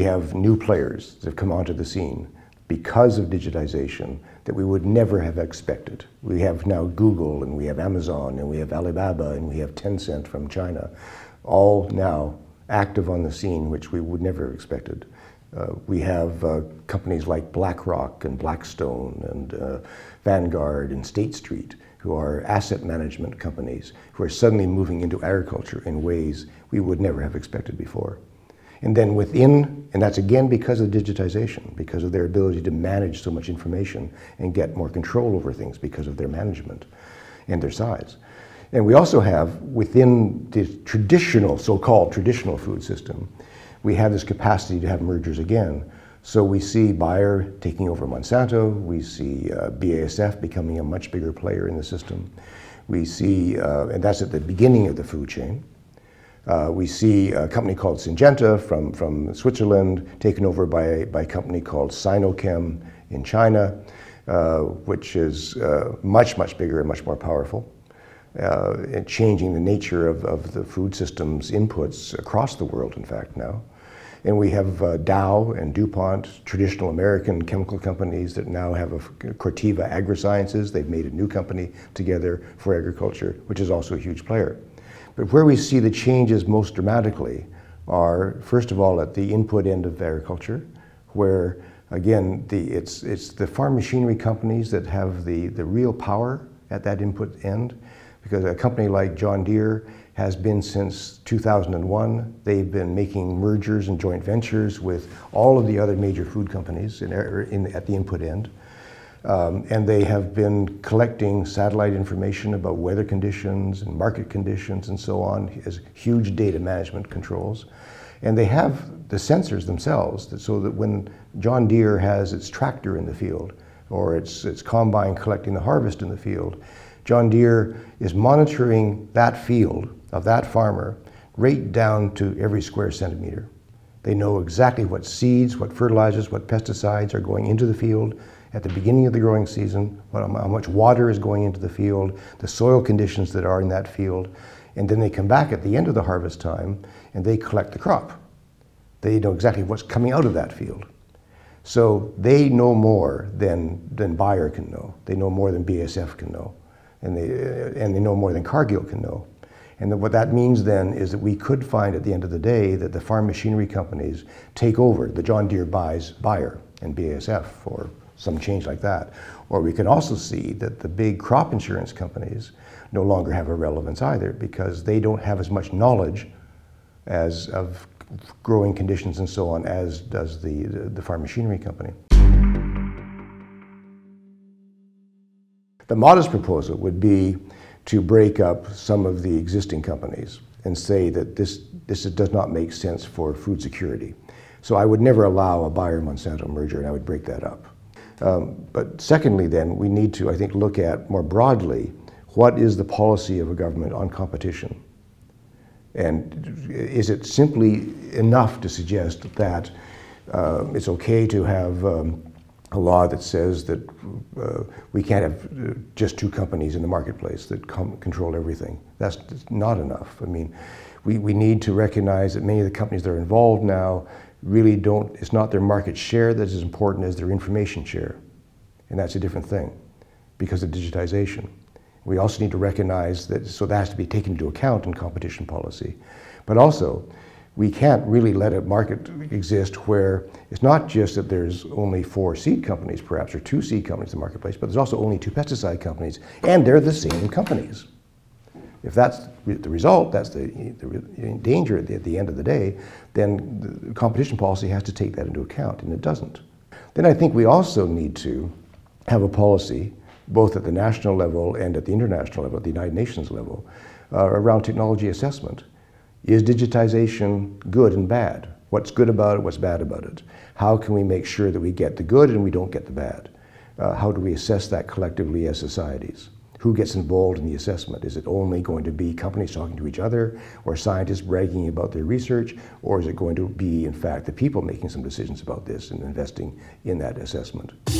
have new players that have come onto the scene because of digitization that we would never have expected. We have now Google, and we have Amazon, and we have Alibaba, and we have Tencent from China, all now active on the scene, which we would never have expected. We have companies like BlackRock and Blackstone and Vanguard and State Street, who are asset management companies, who are suddenly moving into agriculture in ways we would never have expected before. And then within, and that's again because of digitization, because of their ability to manage so much information and get more control over things because of their management and their size. And we also have, within the traditional, so-called traditional food system, we have this capacity to have mergers again. So we see Bayer taking over Monsanto, we see BASF becoming a much bigger player in the system. We see, and that's at the beginning of the food chain. We see a company called Syngenta from Switzerland taken over by a company called Sinochem in China, which is much bigger and much more powerful, and changing the nature of the food system's inputs across the world, in fact, now. And we have Dow and DuPont, traditional American chemical companies that now have a Corteva Agrisciences. They've made a new company together for agriculture, which is also a huge player. But where we see the changes most dramatically are, first of all, at the input end of agriculture, where, again, it's the farm machinery companies that have the real power at that input end, because a company like John Deere has been since 2001. They've been making mergers and joint ventures with all of the other major food companies at the input end. And they have been collecting satellite information about weather conditions and market conditions and so on as huge data management controls. And they have the sensors themselves so that when John Deere has its tractor in the field or its combine collecting the harvest in the field, John Deere is monitoring that field of that farmer right down to every square centimeter. They know exactly what seeds, what fertilizers, what pesticides are going into the field at the beginning of the growing season, how much water is going into the field, the soil conditions that are in that field, and then they come back at the end of the harvest time and they collect the crop. They know exactly what's coming out of that field. So they know more than Bayer can know. They know more than BASF can know. And they know more than Cargill can know. And what that means then is that we could find at the end of the day that the farm machinery companies take over. The John Deere buys Bayer and BASF or some change like that. Or we can also see that the big crop insurance companies no longer have a relevance either because they don't have as much knowledge of growing conditions and so on as does the farm machinery company. The modest proposal would be to break up some of the existing companies and say that this does not make sense for food security. So I would never allow a Bayer-Monsanto merger, and I would break that up. But secondly then, we need to, I think, look at more broadly what is the policy of a government on competition. And is it simply enough to suggest that it's okay to have a law that says that we can't have just two companies in the marketplace that control everything? That's not enough. I mean, we need to recognize that many of the companies that are involved now really don't, it's not their market share that's as important as their information share. And that's a different thing because of digitization. We also need to recognize that, so that has to be taken into account in competition policy. But also, we can't really let a market exist where it's not just that there's only 4 seed companies perhaps, or 2 seed companies in the marketplace, but there's also only 2 pesticide companies, and they're the same companies. If that's the result, that's the danger at the end of the day, then the competition policy has to take that into account, and it doesn't. Then I think we also need to have a policy, both at the national level and at the international level, at the United Nations level, around technology assessment. Is digitization good and bad? What's good about it? What's bad about it? How can we make sure that we get the good and we don't get the bad? How do we assess that collectively as societies? Who gets involved in the assessment? Is it only going to be companies talking to each other or scientists bragging about their research? Or is it going to be, in fact, the people making some decisions about this and investing in that assessment?